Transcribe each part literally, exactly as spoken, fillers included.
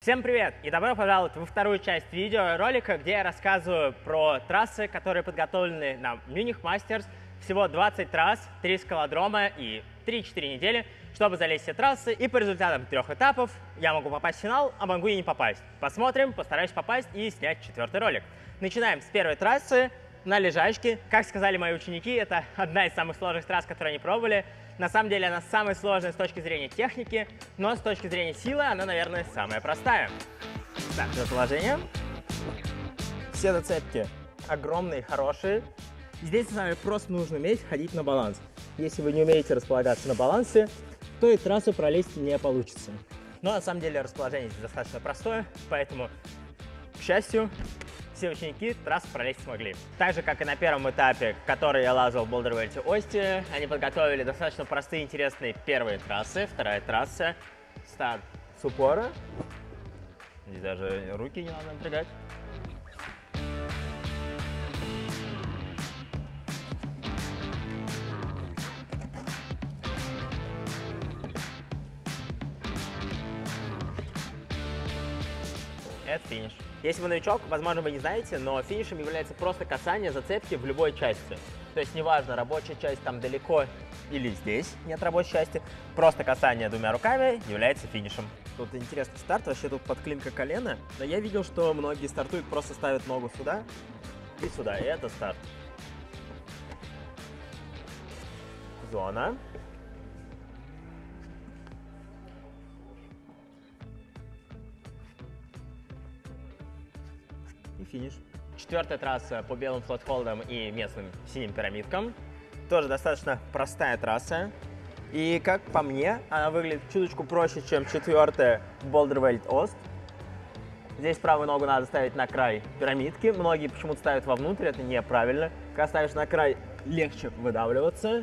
Всем привет и добро пожаловать во вторую часть видеоролика, где я рассказываю про трассы, которые подготовлены на Munich Masters. Всего двадцать трасс, три скалодрома и три-четыре недели, чтобы залезть все трассы. И по результатам трех этапов я могу попасть в финал, а могу и не попасть. Посмотрим, постараюсь попасть и снять четвертый ролик. Начинаем с первой трассы на лежачке. Как сказали мои ученики, это одна из самых сложных трасс, которые они пробовали. На самом деле она самая сложная с точки зрения техники, но с точки зрения силы она, наверное, самая простая. Так, положение. Все зацепки огромные, хорошие. Здесь с вами просто нужно уметь ходить на баланс. Если вы не умеете располагаться на балансе, то и трассу пролезть не получится. Но на самом деле расположение здесь достаточно простое, поэтому, к счастью, все ученики трассу пролезть смогли. Так же, как и на первом этапе, который я лазал в Boulder Valley Ostia, они подготовили достаточно простые и интересные первые трассы. Вторая трасса — старт с упора. Здесь даже руки не надо напрягать. Это финиш. Если вы новичок, возможно, вы не знаете, но финишем является просто касание зацепки в любой части. То есть неважно, рабочая часть там далеко или здесь нет рабочей части, просто касание двумя руками является финишем. Тут интересный старт, вообще тут подклинка колена, но я видел, что многие стартуют, просто ставят ногу сюда и сюда, и это старт. Зона. И финиш. Четвертая трасса по белым флотхолдам и местным синим пирамидкам. Тоже достаточно простая трасса. И, как по мне, она выглядит чуточку проще, чем четвертая Boulder Valley Ost. Здесь правую ногу надо ставить на край пирамидки. Многие почему-то ставят вовнутрь, это неправильно. Когда ставишь на край, легче выдавливаться.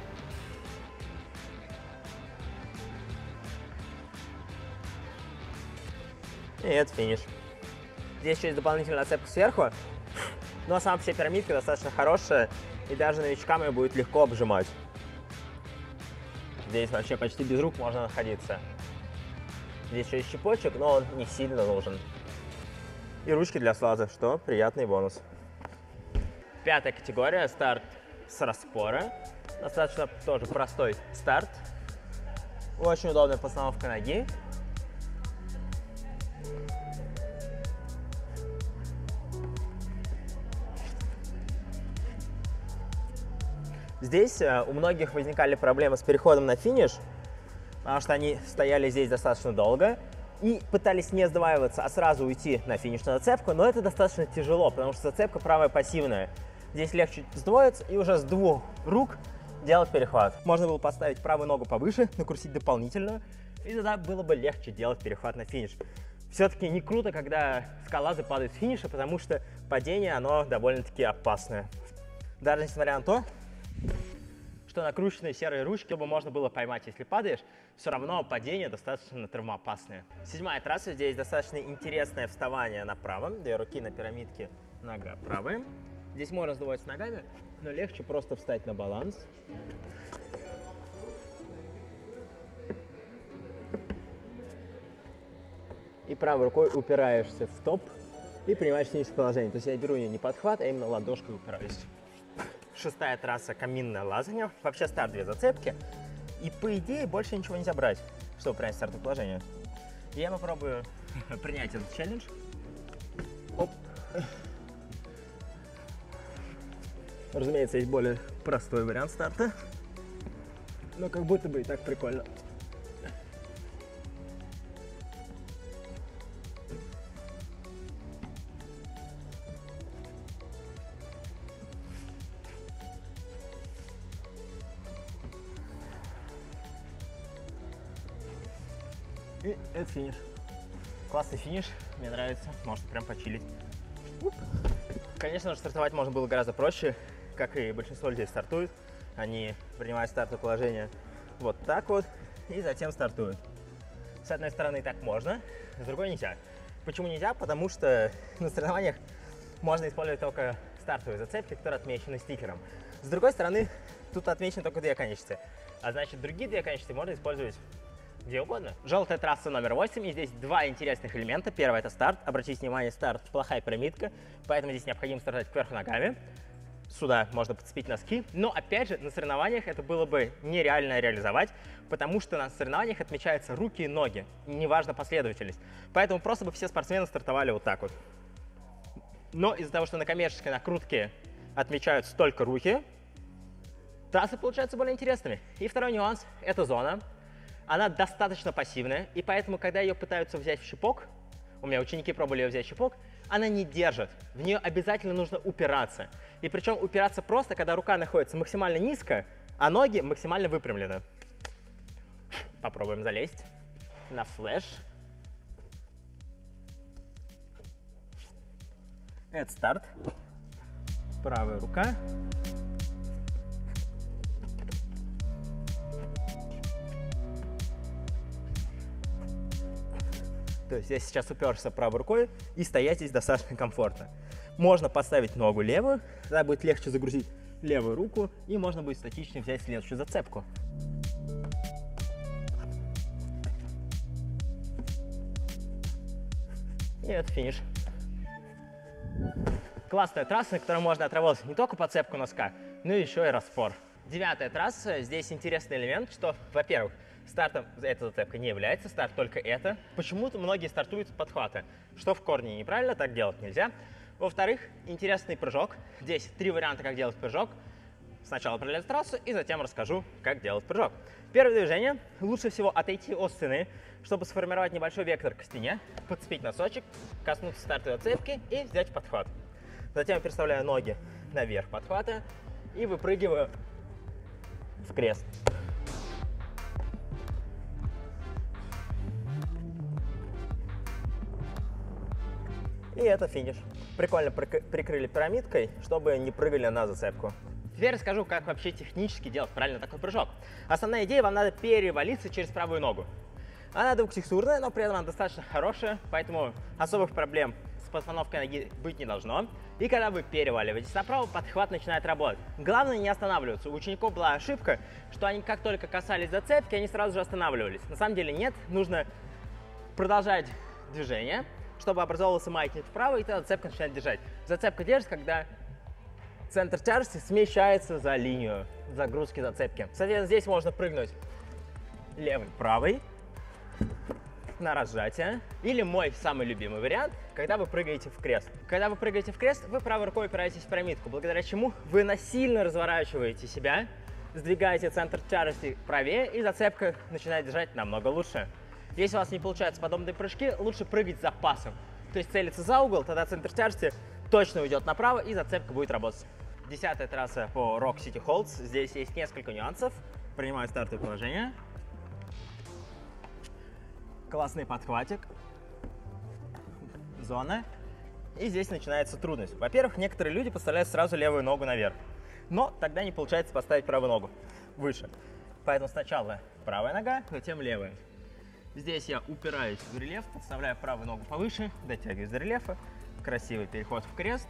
И это финиш. Здесь еще есть дополнительная зацепка сверху, но сама вся пирамидка достаточно хорошая, и даже новичкам ее будет легко обжимать. Здесь вообще почти без рук можно находиться. Здесь еще есть щипочек, но он не сильно нужен. И ручки для слаза, что приятный бонус. Пятая категория, старт с распора. Достаточно тоже простой старт. Очень удобная постановка ноги. Здесь у многих возникали проблемы с переходом на финиш, потому что они стояли здесь достаточно долго и пытались не сдваиваться, а сразу уйти на финишную зацепку, но это достаточно тяжело, потому что зацепка правая пассивная. Здесь легче сдвоиться и уже с двух рук делать перехват. Можно было поставить правую ногу повыше, накрутить дополнительно, и тогда было бы легче делать перехват на финиш. Все-таки не круто, когда скалолазы падают с финиша, потому что падение, оно довольно-таки опасное. Даже несмотря на то, что накрученные серые ручки, чтобы можно было поймать, если падаешь, все равно падение достаточно травмоопасное. Седьмая трасса, здесь достаточно интересное вставание направо, две руки на пирамидке, нога правая. Здесь можно сдувать ногами, но легче просто встать на баланс. И правой рукой упираешься в топ и принимаешь финишное положение. То есть я беру ее не подхват, а именно ладошкой упираюсь. Шестая трасса — каминное лазанье. Вообще старт две зацепки. И по идее больше ничего нельзя брать, чтобы принять стартовое положение. И я попробую принять этот челлендж. Оп. Разумеется, есть более простой вариант старта. Но как будто бы и так прикольно. И это финиш. Классный финиш, мне нравится, можно прям почилить. Конечно же, стартовать можно было гораздо проще, как и большинство людей стартуют. Они принимают стартовое положение вот так вот и затем стартуют. С одной стороны так можно, с другой нельзя. Почему нельзя? Потому что на соревнованиях можно использовать только стартовые зацепки, которые отмечены стикером. С другой стороны, тут отмечены только две конечности, а значит другие две конечности можно использовать где угодно. Желтая трасса номер восемь, и здесь два интересных элемента. Первый — это старт. Обратите внимание, старт — плохая пирамидка, поэтому здесь необходимо стартовать кверху ногами. Сюда можно подцепить носки, но опять же на соревнованиях это было бы нереально реализовать, потому что на соревнованиях отмечаются руки и ноги, неважно последовательность. Поэтому просто бы все спортсмены стартовали вот так вот. Но из-за того, что на коммерческой накрутке отмечаются только руки, трассы получаются более интересными. И второй нюанс — это зона. Она достаточно пассивная, и поэтому, когда ее пытаются взять в щипок, у меня ученики пробовали ее взять в щипок, она не держит. В нее обязательно нужно упираться. И причем упираться просто, когда рука находится максимально низко, а ноги максимально выпрямлены. Попробуем залезть на флеш. Это старт. Правая рука. То есть я сейчас уперся правой рукой, и стоять здесь достаточно комфортно. Можно поставить ногу левую, тогда будет легче загрузить левую руку, и можно будет статично взять следующую зацепку. И это финиш. Классная трасса, на которой можно отработать не только подцепку носка, но еще и распор. Девятая трасса. Здесь интересный элемент, что, во-первых, стартом эта зацепка не является, старт только это. Почему-то многие стартуют с подхвата, что в корне неправильно, так делать нельзя. Во-вторых, интересный прыжок. Здесь три варианта, как делать прыжок. Сначала пролез трассу и затем расскажу, как делать прыжок. Первое движение. Лучше всего отойти от стены, чтобы сформировать небольшой вектор к стене, подцепить носочек, коснуться стартовой зацепки и взять подхват. Затем переставляю ноги наверх подхвата и выпрыгиваю в крест. И это финиш. Прикольно прикрыли пирамидкой, чтобы не прыгали на зацепку. Теперь расскажу, как вообще технически делать правильно такой прыжок. Основная идея — вам надо перевалиться через правую ногу. Она двухтекстурная, но при этом она достаточно хорошая, поэтому особых проблем с постановкой ноги быть не должно. И когда вы переваливаетесь направо, подхват начинает работать. Главное не останавливаться. У учеников была ошибка, что они как только касались зацепки, они сразу же останавливались. На самом деле нет, нужно продолжать движение, чтобы образовывался маятник вправо, и тогда зацепка начинает держать. Зацепка держит, когда центр тяжести смещается за линию загрузки зацепки. Соответственно, здесь можно прыгнуть левый-правый на разжатие. Или мой самый любимый вариант, когда вы прыгаете в крест. Когда вы прыгаете в крест, вы правой рукой опираетесь в пирамидку, благодаря чему вы насильно разворачиваете себя, сдвигаете центр тяжести правее, и зацепка начинает держать намного лучше. Если у вас не получаются подобные прыжки, лучше прыгать с запасом. То есть целиться за угол, тогда центр тяжести точно уйдет направо, и зацепка будет работать. Десятая трасса по Rock City Holds. Здесь есть несколько нюансов. Принимаю стартовое положение. Классный подхватик. Зона. И здесь начинается трудность. Во-первых, некоторые люди поставляют сразу левую ногу наверх. Но тогда не получается поставить правую ногу выше. Поэтому сначала правая нога, затем левая. Здесь я упираюсь в рельеф, подставляю правую ногу повыше, дотягиваюсь до рельефа. Красивый переход в крест.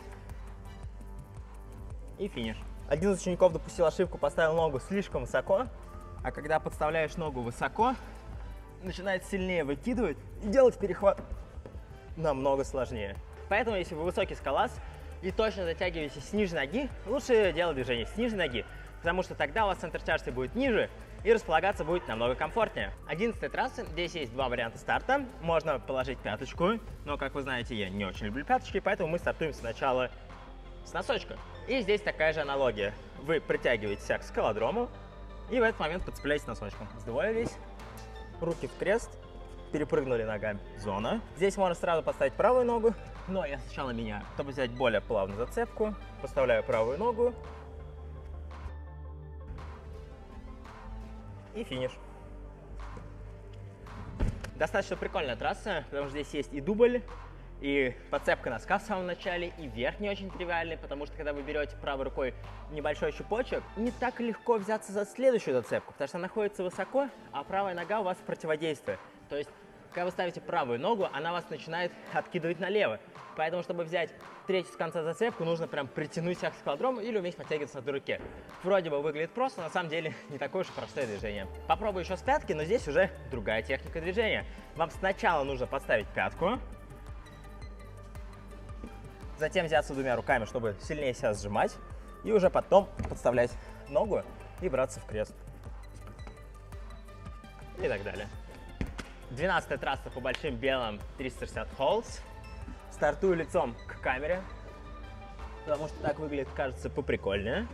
И финиш. Один из учеников допустил ошибку, поставил ногу слишком высоко. А когда подставляешь ногу высоко, начинает сильнее выкидывать, и делать перехват намного сложнее. Поэтому, если вы высокий скалолаз и точно затягиваетесь с нижней ноги, лучше делать движение с нижней ноги, потому что тогда у вас центр тяжести будет ниже, и располагаться будет намного комфортнее. Одиннадцатая трасса. Здесь есть два варианта старта. Можно положить пяточку, но, как вы знаете, я не очень люблю пяточки, поэтому мы стартуем сначала с носочка. И здесь такая же аналогия. Вы притягиваетесь к скалодрому, и в этот момент подцепляетесь носочком. Сдвоились, руки в крест, перепрыгнули ногами. Зона. Здесь можно сразу поставить правую ногу, но я сначала меняю. Чтобы взять более плавную зацепку, поставляю правую ногу. И финиш. Достаточно прикольная трасса, потому что здесь есть и дубль, и подцепка носка в самом начале, и верх не очень тривиальный, потому что когда вы берете правой рукой небольшой щупочек, не так легко взяться за следующую зацепку, потому что она находится высоко, а правая нога у вас в противодействии. То есть Когда вы ставите правую ногу, она вас начинает откидывать налево. Поэтому, чтобы взять третью с конца зацепку, нужно прям притянуть себя к скалодрому или уметь подтягиваться на одной руке. Вроде бы выглядит просто, на самом деле не такое уж простое движение. Попробую еще с пятки, но здесь уже другая техника движения. Вам сначала нужно подставить пятку, затем взяться двумя руками, чтобы сильнее себя сжимать, и уже потом подставлять ногу и браться в крест. И так далее. двенадцатая трасса по большим белым триста шестьдесят холдс. Стартую лицом к камере, потому что так выглядит, кажется, поприкольнее.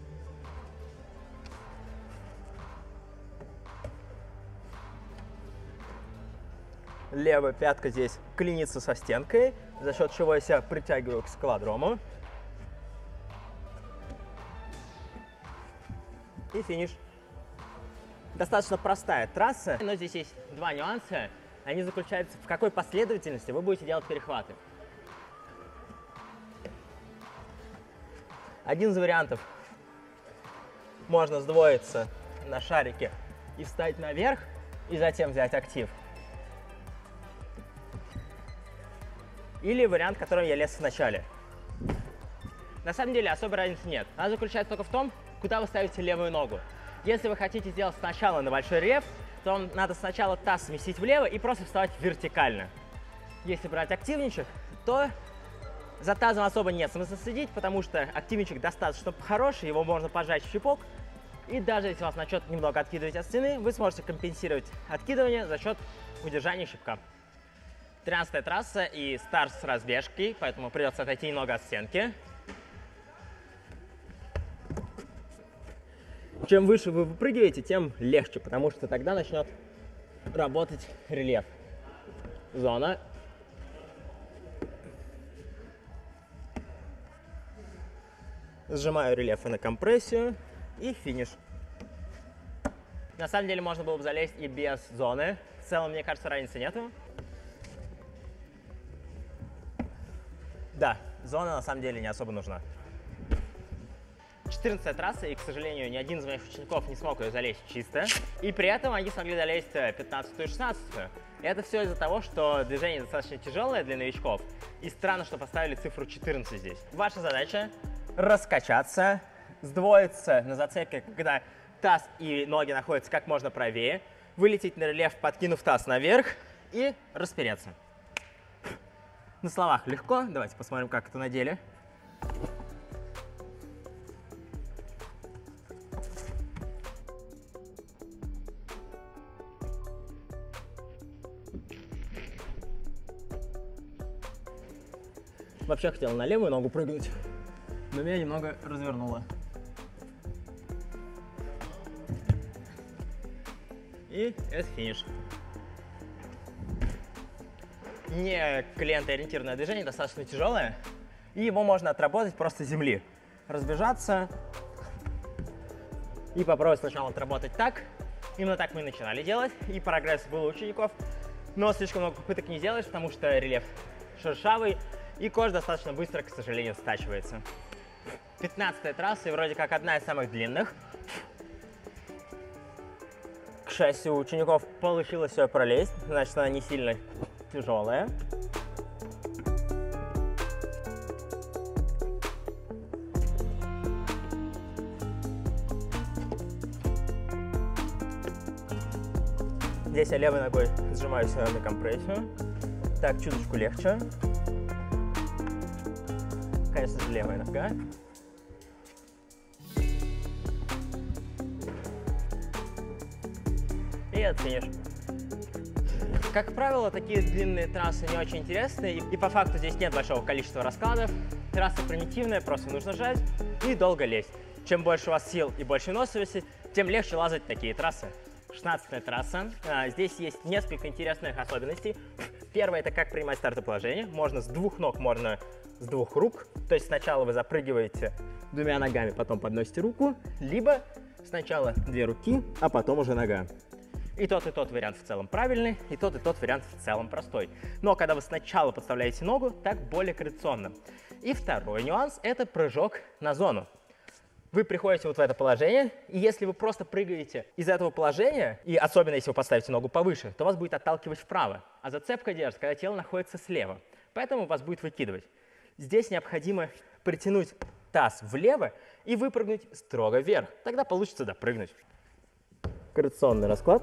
Левая пятка здесь клинится со стенкой, за счет чего я себя притягиваю к скалодрому. И финиш. Достаточно простая трасса, но здесь есть два нюанса. Они заключаются в какой последовательности вы будете делать перехваты. Один из вариантов. Можно сдвоиться на шарике и встать наверх, и затем взять актив. Или вариант, который я лез в начале. На самом деле особой разницы нет. Она заключается только в том, куда вы ставите левую ногу. Если вы хотите сделать сначала на большой рельеф, то вам надо сначала таз сместить влево и просто вставать вертикально. Если брать активничек, то за тазом особо нет смысла следить, потому что активничек достаточно хороший, его можно пожать в щипок. И даже если вас начнет немного откидывать от стены, вы сможете компенсировать откидывание за счет удержания щипка. тринадцатая трасса и старт с разбежкой, поэтому придется отойти немного от стенки. Чем выше вы выпрыгиваете, тем легче, потому что тогда начнет работать рельеф. Зона. Сжимаю рельеф на компрессию и финиш. На самом деле можно было бы залезть и без зоны. В целом, мне кажется, разницы нету. Да, зона на самом деле не особо нужна. четырнадцатая трасса, и, к сожалению, ни один из моих учеников не смог ее залезть чисто. И при этом они смогли залезть пятнадцатую и шестнадцатую. Это все из-за того, что движение достаточно тяжелое для новичков. И странно, что поставили цифру четырнадцать здесь. Ваша задача раскачаться, сдвоиться на зацепке, когда таз и ноги находятся как можно правее, вылететь на рельеф, подкинув таз наверх и распереться. На словах легко. Давайте посмотрим, как это на деле. Вообще хотел на левую ногу прыгнуть, но меня немного развернуло. И это финиш. Не клиентоориентированное движение, достаточно тяжелое, и его можно отработать просто с земли. Разбежаться и попробовать сначала отработать так. Именно так мы и начинали делать, и прогресс был у учеников, но слишком много попыток не сделаешь, потому что рельеф шершавый, и кожа достаточно быстро, к сожалению, стачивается. пятнадцатая трасса, и вроде как одна из самых длинных. К счастью, у учеников получилось все пролезть, значит, она не сильно тяжелая. Здесь я левой ногой сжимаюсь на компрессию. Так, чуточку легче. Конечно же, левая нога. И это финиш. Как правило, такие длинные трассы не очень интересные, и, и по факту здесь нет большого количества раскладов. Трасса примитивная, просто нужно жать и долго лезть. Чем больше у вас сил и больше выносливости, тем легче лазать такие трассы. шестнадцатая трасса. А, здесь есть несколько интересных особенностей. Первое — это как принимать стартоположение. Можно с двух ног, можно с двух рук. То есть сначала вы запрыгиваете двумя ногами, потом подносите руку, либо сначала две руки, а потом уже нога. И тот, и тот вариант в целом правильный, и тот, и тот вариант в целом простой. Но когда вы сначала подставляете ногу, так более коррекционно. И второй нюанс — это прыжок на зону. Вы приходите вот в это положение, и если вы просто прыгаете из этого положения, и особенно если вы поставите ногу повыше, то вас будет отталкивать вправо, а зацепка держится, когда тело находится слева. Поэтому вас будет выкидывать. Здесь необходимо притянуть таз влево и выпрыгнуть строго вверх. Тогда получится допрыгнуть. Коррекционный расклад.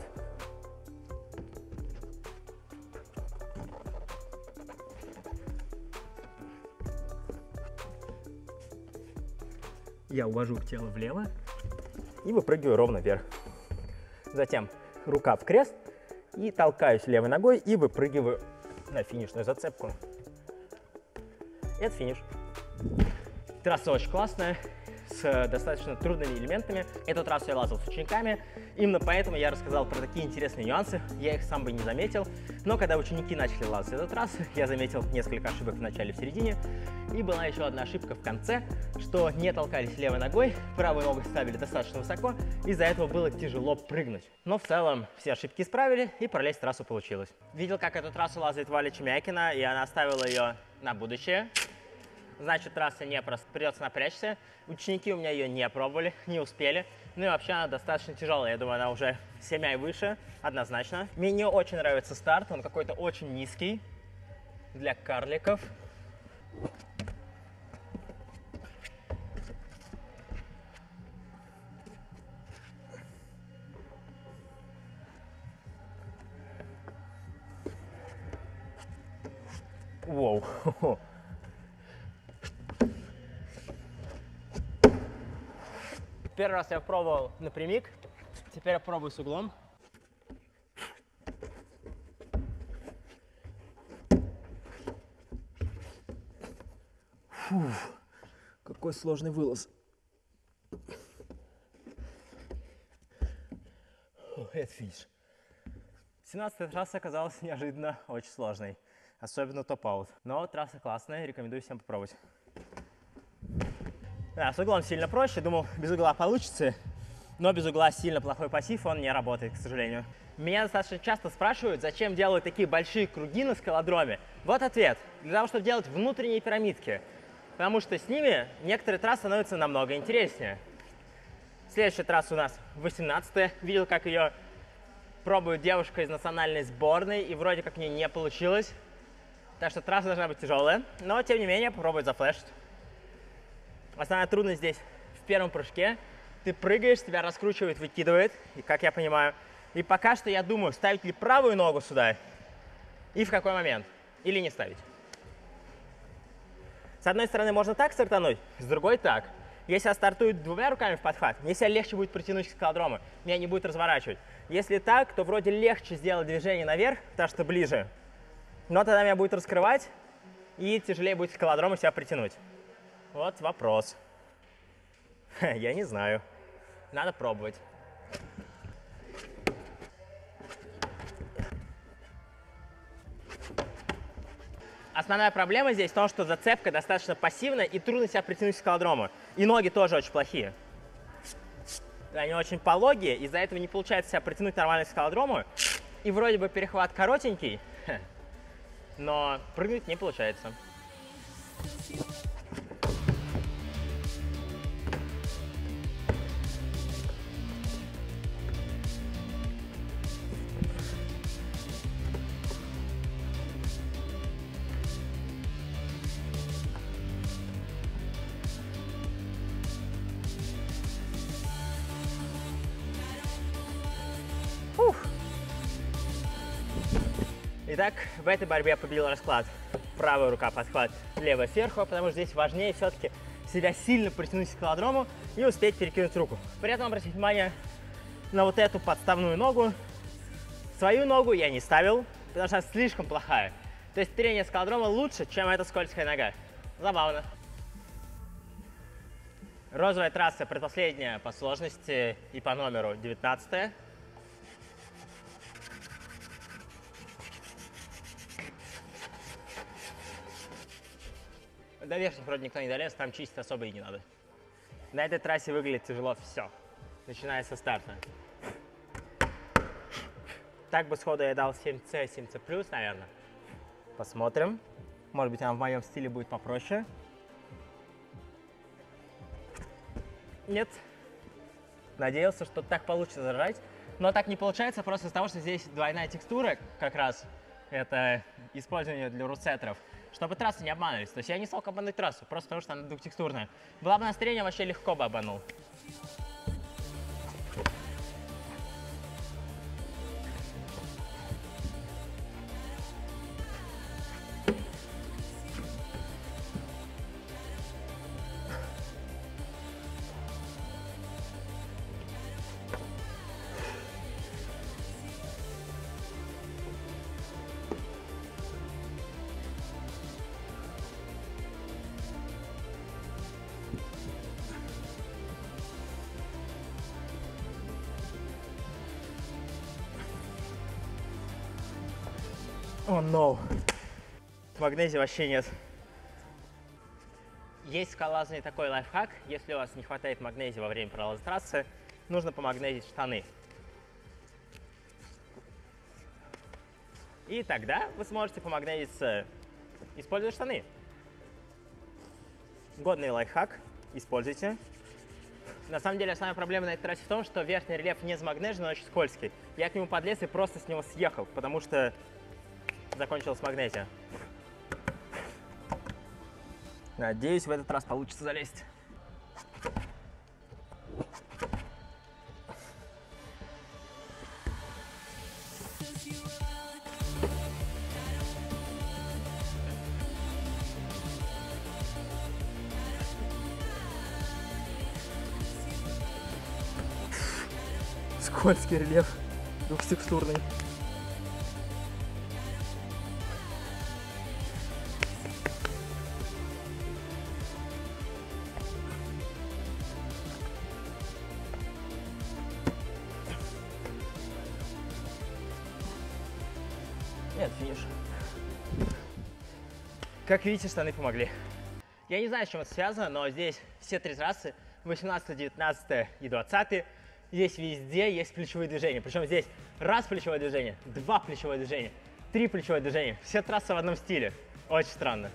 Я увожу тело влево и выпрыгиваю ровно вверх. Затем рука в крест и толкаюсь левой ногой и выпрыгиваю на финишную зацепку. Это финиш. Трасса очень классная, с достаточно трудными элементами. Эту трассу я лазал с учениками, именно поэтому я рассказал про такие интересные нюансы. Я их сам бы не заметил, но когда ученики начали лазать эту трассу, я заметил несколько ошибок в начале и в середине. И была еще одна ошибка в конце, что не толкались левой ногой, правую ногу ставили достаточно высоко, из-за этого было тяжело прыгнуть. Но в целом все ошибки исправили, и пролезть трассу получилось. Видел, как эту трассу лазает Валя Чемякина, и она оставила ее на будущее. Значит, трасса не просто, придется напрячься. Ученики у меня ее не пробовали, не успели. Ну и вообще она достаточно тяжелая, я думаю, она уже семь и выше, однозначно. Мне не очень нравится старт, он какой-то очень низкий для карликов. Воу. Первый раз я пробовал напрямик, теперь я пробую с углом. Фу, какой сложный вылаз. Фу, это финиш. семнадцатая трасса оказалась неожиданно очень сложной, особенно топ-аут. Но трасса классная, рекомендую всем попробовать. Да, с углом сильно проще, думал, без угла получится, но без угла сильно плохой пассив, он не работает, к сожалению. Меня достаточно часто спрашивают, зачем делают такие большие круги на скалодроме. Вот ответ. Для того, чтобы делать внутренние пирамидки. Потому что с ними некоторые трассы становятся намного интереснее. Следующая трасса у нас восемнадцатая. Видел, как ее пробует девушка из национальной сборной, и вроде как мне не получилось. Так что трасса должна быть тяжелая, но тем не менее попробовать зафлешить. Основная трудность здесь в первом прыжке. Ты прыгаешь, тебя раскручивает, выкидывает, и, как я понимаю. И пока что я думаю, ставить ли правую ногу сюда и в какой момент, или не ставить. С одной стороны можно так стартануть, с другой так. Если я стартую двумя руками в подхват, мне себя легче будет притянуть к скалодрому, меня не будет разворачивать. Если так, то вроде легче сделать движение наверх, потому что ближе. Но тогда меня будет раскрывать, и тяжелее будет к скалодрому себя притянуть. Вот вопрос. Я не знаю. Надо пробовать. Основная проблема здесь в том, что зацепка достаточно пассивная и трудно себя притянуть к скалодрому. И ноги тоже очень плохие. Они очень пологие, из-за этого не получается себя притянуть нормально к скалодрому. И вроде бы перехват коротенький, но прыгнуть не получается. Итак, в этой борьбе я победил расклад. Правая рука подхват, левая сверху, потому что здесь важнее все-таки себя сильно притянуть к скалодрому и успеть перекинуть руку. При этом обратите внимание на вот эту подставную ногу. Свою ногу я не ставил, потому что она слишком плохая. То есть трение скалодрома лучше, чем эта скользкая нога. Забавно. Розовая трасса предпоследняя по сложности и по номеру девятнадцатая. До верхних вроде никто не долез, там чистить особо и не надо. На этой трассе выглядит тяжело все, начиная со старта. Так бы сходу я дал семь цэ, семь цэ плюс, наверное. Посмотрим. Может быть, она в моем стиле будет попроще. Нет. Надеялся, что так получится зажать. Но так не получается просто из-за того, что здесь двойная текстура как раз. Это использование для русеттеров. Чтобы трассы не обманывались. То есть я не смог обмануть трассу, просто потому что она двухтекстурная. Была бы настроение, вообще легко бы обманул. О, oh, no. Магнезии вообще нет. Есть в скалолазании такой лайфхак. Если у вас не хватает магнезии во время пролаза трассы, нужно помагнезить штаны. И тогда вы сможете помагнезиться, используя штаны. Годный лайфхак. Используйте. На самом деле, самая проблема на этой трассе в том, что верхний рельеф не замагнежен, но очень скользкий. Я к нему подлез и просто с него съехал, потому что закончилась магнезия. Надеюсь, в этот раз получится залезть. Скользкий рельеф, двухтекстурный. Нет, финиш. Как видите, штаны помогли. Я не знаю, с чем это связано, но здесь все три трассы, восемнадцатая, девятнадцатая и двадцатая, здесь везде есть плечевые движения. Причем здесь раз плечевое движение, два плечевое движение, три плечевое движение. Все трассы в одном стиле. Очень странно.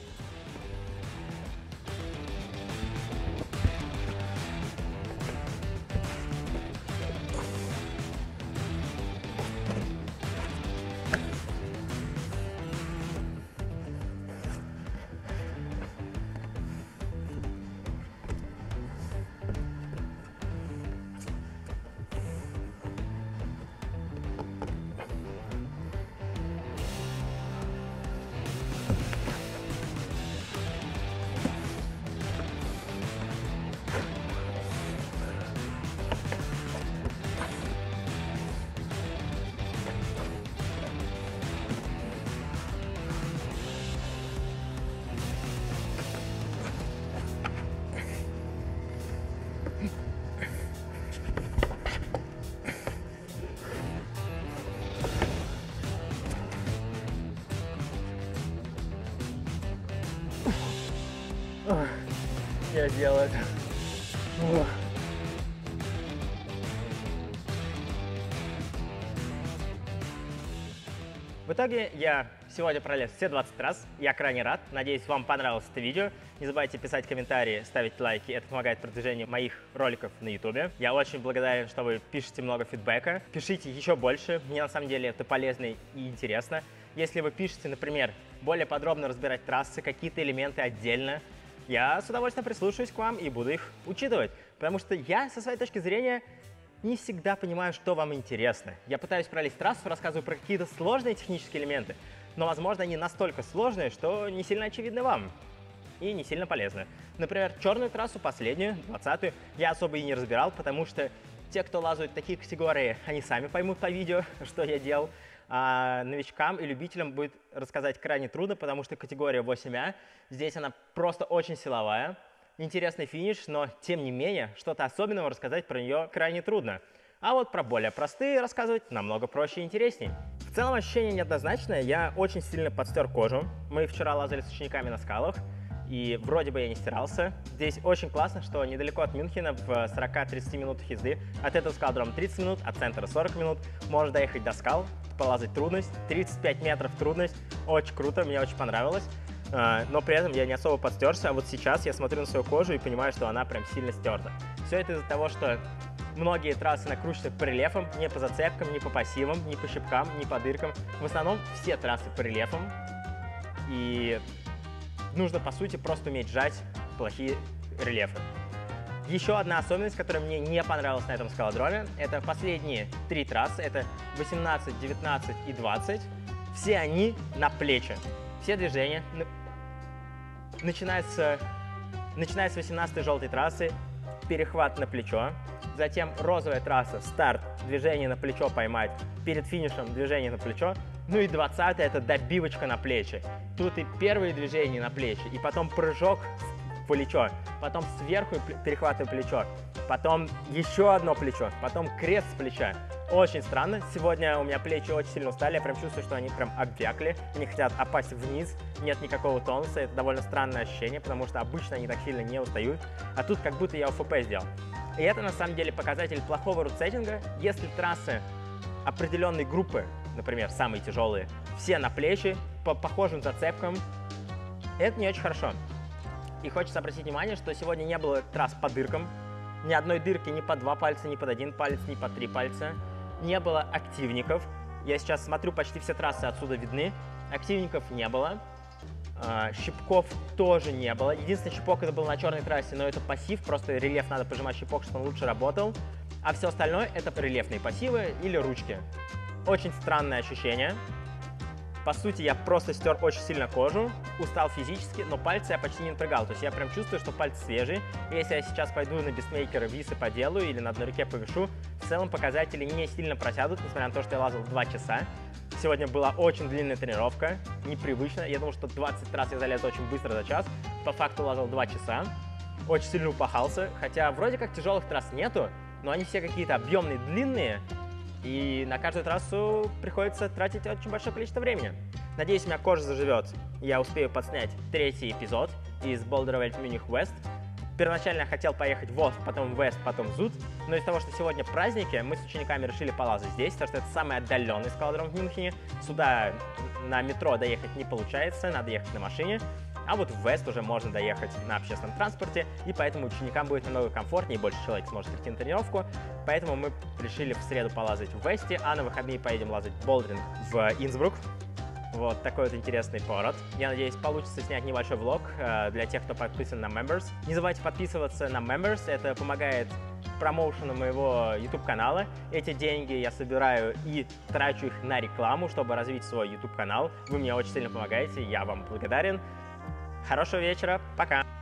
Я сделал это. О. В итоге я сегодня пролез все двадцать раз. Я крайне рад. Надеюсь, вам понравилось это видео. Не забывайте писать комментарии, ставить лайки. Это помогает продвижению моих роликов на YouTube. Я очень благодарен, что вы пишете много фидбэка. Пишите еще больше. Мне на самом деле это полезно и интересно. Если вы пишете, например, более подробно разбирать трассы, какие-то элементы отдельно, я с удовольствием прислушаюсь к вам и буду их учитывать. Потому что я, со своей точки зрения, не всегда понимаю, что вам интересно. Я пытаюсь пролезть трассу, рассказываю про какие-то сложные технические элементы, но, возможно, они настолько сложные, что не сильно очевидны вам и не сильно полезны. Например, черную трассу, последнюю, двадцатую, я особо и не разбирал, потому что те, кто лазают в такие категории, они сами поймут по видео, что я делал. А новичкам и любителям будет рассказать крайне трудно, потому что категория восемь А, здесь она просто очень силовая. Интересный финиш, но тем не менее, что-то особенного рассказать про нее крайне трудно. А вот про более простые рассказывать намного проще и интереснее. В целом ощущение неоднозначное, я очень сильно подстер кожу. Мы вчера лазали с учениками на скалах, и вроде бы я не стирался. Здесь очень классно, что недалеко от Мюнхена, в сорока-тридцати минутах езды, от этого скалодрома тридцать минут, от центра сорок минут, можно доехать до скал, полазать трудность, тридцать пять метров трудность, очень круто, мне очень понравилось. но при этом я не особо подстерся. А вот сейчас я смотрю на свою кожу и понимаю, что она прям сильно стерта. Все это из-за того, что многие трассы накручены по рельефам, не по зацепкам, не по пассивам, не по щипкам, не по дыркам. В основном все трассы по рельефам. И нужно, по сути, просто уметь сжать плохие рельефы. Еще одна особенность, которая мне не понравилась на этом скалодроме, это последние три трассы, это восемнадцать, девятнадцать и двадцать. Все они на плечи. Все движения, начиная с, начиная с восемнадцатой желтой трассы, перехват на плечо, затем розовая трасса, старт, движение на плечо поймать, перед финишем движение на плечо, ну и двадцатая это добивочка на плечи. Тут и первые движения на плечи, и потом прыжок в плечо, потом сверху перехватываю плечо, потом еще одно плечо, потом крест с плеча. Очень странно. Сегодня у меня плечи очень сильно устали, я прям чувствую, что они прям обвякли, они хотят опасть вниз, нет никакого тонуса. Это довольно странное ощущение, потому что обычно они так сильно не устают, а тут как будто я ОФП сделал. И это на самом деле показатель плохого рут-сеттинга. Если трассы определенной группы, например, самые тяжелые, все на плечи, по похожим зацепкам, это не очень хорошо. И хочется обратить внимание, что сегодня не было трасс по дыркам, ни одной дырки ни по два пальца, ни под один палец, ни по три пальца. Не было активников. Я сейчас смотрю, почти все трассы отсюда видны. Активников не было. Щипков тоже не было. Единственный щипок это был на черной трассе, но это пассив, просто рельеф надо пожимать щипок, чтобы он лучше работал. А все остальное это рельефные пассивы или ручки. Очень странное ощущение. По сути, я просто стер очень сильно кожу, устал физически, но пальцы я почти не напрягал. То есть я прям чувствую, что пальцы свежие. И если я сейчас пойду на бисмейкеры висы поделаю или на одной руке повешу, в целом показатели не сильно просядут, несмотря на то, что я лазал два часа. Сегодня была очень длинная тренировка, непривычно. Я думал, что двадцать раз я залез очень быстро за час. По факту лазал два часа. Очень сильно упахался, хотя вроде как тяжелых трасс нету, но они все какие-то объемные, длинные. И на каждую трассу приходится тратить очень большое количество времени. Надеюсь, у меня кожа заживет. Я успею подснять третий эпизод из Boulder Welt Munich West. Первоначально я хотел поехать в Ост, потом в West, потом в Зуд. Но из-за того, что сегодня праздники, мы с учениками решили полазать здесь, потому что это самый отдаленный скалодром в Мюнхене. Сюда на метро доехать не получается, надо ехать на машине. А вот в Вест уже можно доехать на общественном транспорте, и поэтому ученикам будет намного комфортнее, и больше человек сможет прийти на тренировку. Поэтому мы решили в среду полазать в Весте, а на выходные поедем лазать болдеринг в Инсбрук. Вот такой вот интересный поворот. Я надеюсь, получится снять небольшой влог э, для тех, кто подписан на Members. Не забывайте подписываться на Members, это помогает промоушену моего YouTube-канала. Эти деньги я собираю и трачу их на рекламу, чтобы развить свой YouTube-канал. Вы мне очень сильно помогаете, я вам благодарен. Хорошего вечера, пока!